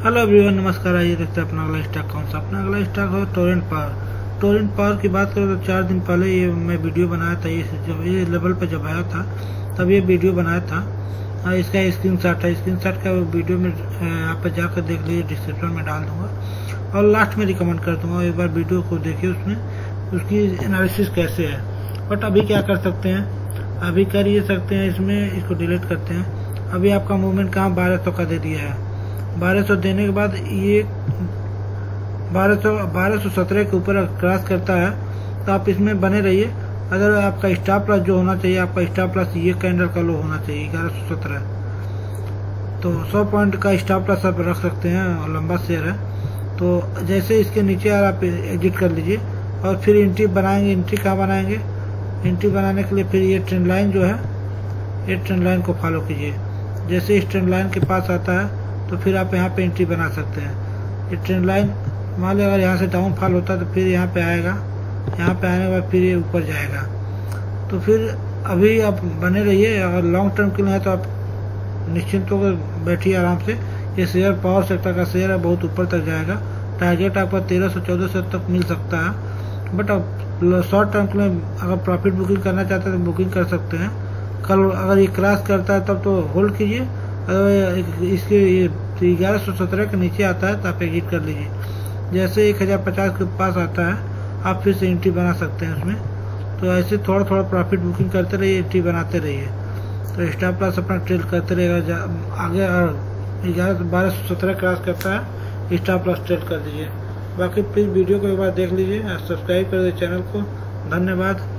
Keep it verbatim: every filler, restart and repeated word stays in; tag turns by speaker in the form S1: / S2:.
S1: Hello everyone, नमस्कार। आइए देखते हैं अपना अगला स्टॉक कौन सा। अपना अगला स्टॉक है टोरेंट पावर। टोरेंट पावर की बात करें तो चार दिन पहले ये मैं वीडियो बनाया था। ये जब ये लेवल पे जब आया था तब ये वीडियो बनाया था। इसका स्क्रीनशॉट है। स्क्रीनशॉट का वीडियो में आप पर जाकर देख लीजिए, डिस्क्रिप्शन में डाल दूंगा और लास्ट में रिकमेंड कर दूंगा। एक बार वीडियो को देखिए, उसमें उसकी एनालिसिस कैसे है। बट अभी क्या कर सकते हैं, अभी कर ये सकते हैं, इसमें इसको डिलीट करते हैं। अभी आपका मूवमेंट कहाँ बारह सौ का दे दिया है। बारह सौ देने के बाद ये बारह सौ बारह सौ सत्रह के ऊपर क्रॉस करता है तो आप इसमें बने रहिए। अगर आपका स्टॉप लॉस जो होना चाहिए, आपका स्टॉप लॉस ये कैंडल का लो होना चाहिए ग्यारह सौ सत्रह। तो सौ पॉइंट का स्टॉप लॉस आप रख सकते हैं और लंबा शेयर है। तो जैसे इसके नीचे यार आप एग्जिट कर लीजिए और फिर एंट्री बनाएंगे। एंट्री कहाँ बनाएंगे, एंट्री बनाने के लिए फिर ये ट्रेंड लाइन जो है, ये ट्रेंड लाइन को फॉलो कीजिए। जैसे इस ट्रेंड लाइन के पास आता है तो फिर आप यहाँ पे एंट्री बना सकते हैं। ये ट्रेंड लाइन मान लीजिए अगर यहाँ से डाउन फॉल होता है तो फिर यहाँ पे आएगा, यहाँ पे आने के बाद फिर ये ऊपर जाएगा। तो फिर अभी आप बने रहिए। अगर लॉन्ग टर्म के लिए है तो आप निश्चिंत होकर बैठिए आराम से। ये शेयर पावर सेक्टर का शेयर है, बहुत ऊपर तक जाएगा। टारगेट आपका तेरह सौ चौदह सौ तक मिल सकता है। बट आप शॉर्ट टर्म के लिए अगर प्रॉफिट बुकिंग करना चाहते हैं तो बुकिंग कर सकते हैं। कल अगर ये क्रॉस करता है तब तो होल्ड कीजिए। अगर इसके ग्यारह सौ सत्रह के नीचे आता है तो आप एग्जिट कर लीजिए। जैसे एक हजार पचास के पास आता है आप फिर से एंट्री बना सकते हैं उसमें। तो ऐसे थोड़ा थोड़ा प्रॉफिट बुकिंग करते रहिए, एंट्री बनाते रहिए। तो स्टॉप लॉस अपना ट्रेल करते रहेगा। आगे ग्यारह बारह सौ सत्रह क्रॉस करता है, स्टॉप लॉस ट्रेल कर दीजिए। बाकी प्लीज वीडियो को एक बार देख लीजिए, सब्सक्राइब कर दीजिए चैनल को। धन्यवाद।